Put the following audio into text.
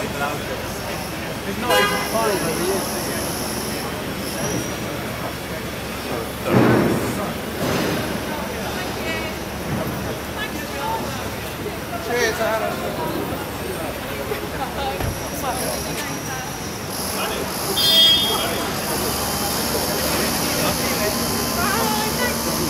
It's not even final, but he is. Cheers, Adam.